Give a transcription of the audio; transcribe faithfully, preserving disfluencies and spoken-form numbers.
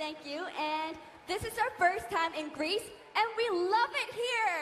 thank you. And this is our first time in Greece, and we love it here.